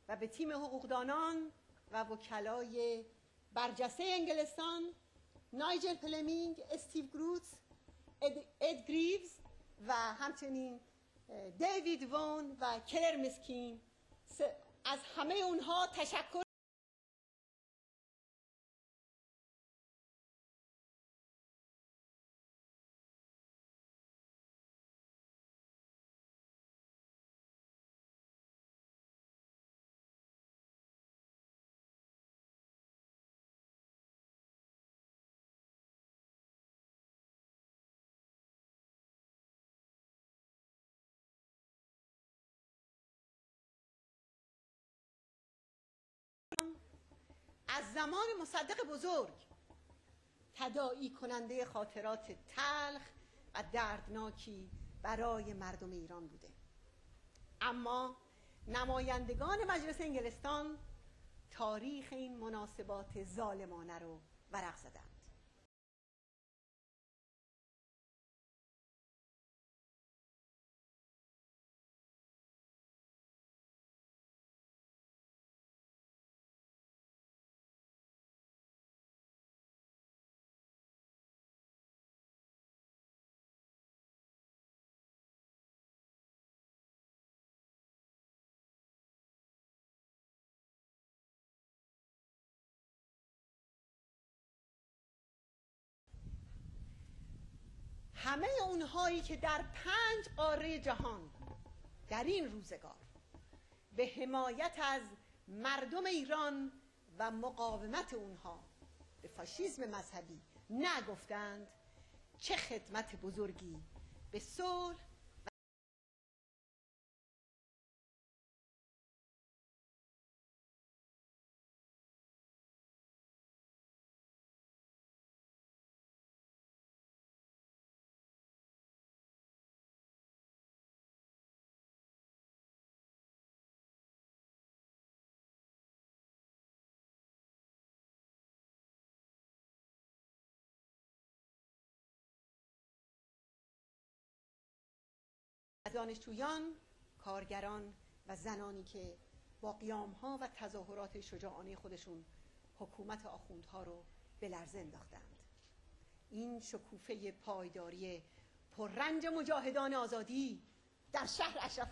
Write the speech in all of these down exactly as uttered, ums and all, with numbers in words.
و به تیم حقوقدانان و وکلای برجسته انگلستان، نایجل پلمینگ، استیو گروتس، اد, اد گریوز و همچنین دیوید وون و کلر مسکین، از همه اونها تشکر. از زمان مصدق بزرگ تداعی کننده خاطرات تلخ و دردناکی برای مردم ایران بوده، اما نمایندگان مجلس انگلستان تاریخ این مناسبات ظالمانه رو ورق زدند. همه اونهایی که در پنج قاره جهان در این روزگار به حمایت از مردم ایران و مقاومت اونها به فاشیسم مذهبی نگفتند، چه خدمت بزرگی به صلح دانشجویان، کارگران و زنانی که با قیام‌ها و تظاهرات شجاعانه خودشون حکومت آخوندها رو به لرزه انداختند. این شکوفه پایداری پررنج مجاهدان آزادی در شهر اشرف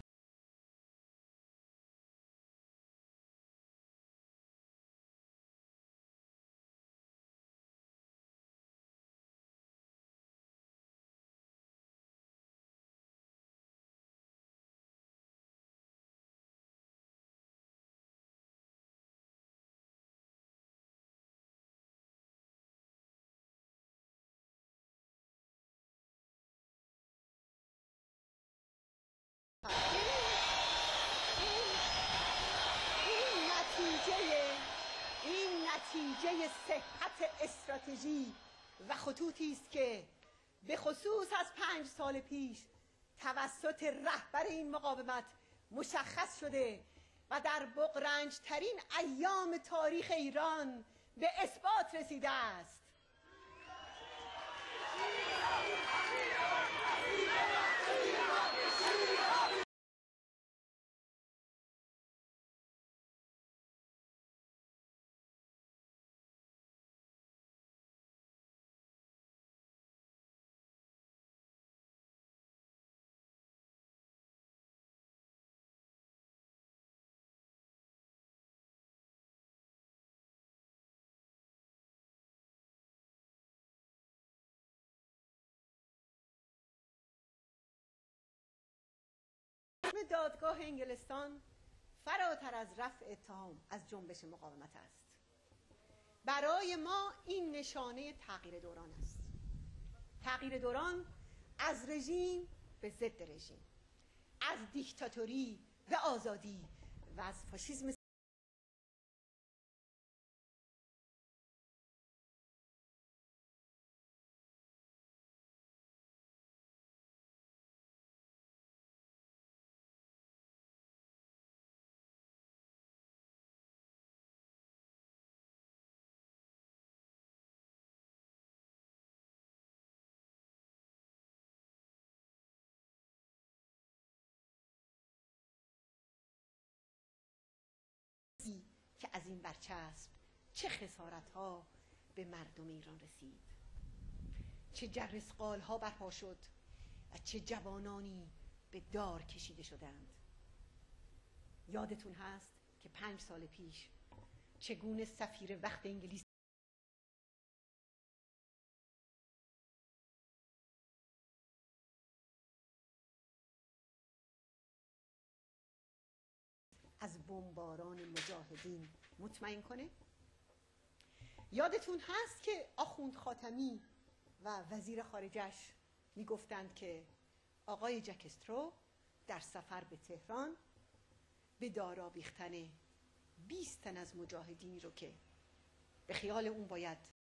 نتیجه صحت استراتژی و خطوطی است که به خصوص از پنج سال پیش توسط رهبر این مقاومت مشخص شده و در بغرنج ترین ایام تاریخ ایران به اثبات رسیده است. دادگاه انگلستان فراتر از رفع اتهام از جنبش مقاومت است. برای ما این نشانه تغییر دوران است. تغییر دوران از رژیم به ضد رژیم، از دیکتاتوری به آزادی و از فاشیسم که از این برچسب چه خسارت‌ها به مردم ایران رسید، چه جرثقال‌ها برپا شد و چه جوانانی به دار کشیده شدند. یادتون هست که پنج سال پیش چگونه سفیر وقت انگلیس از بمباران مجاهدین مطمئن کنه؟ یادتون هست که آخوند خاتمی و وزیر خارجش میگفتند که آقای جک استرو در سفر به تهران به دار آویختن بیست تن از مجاهدینی رو که به خیال اون باید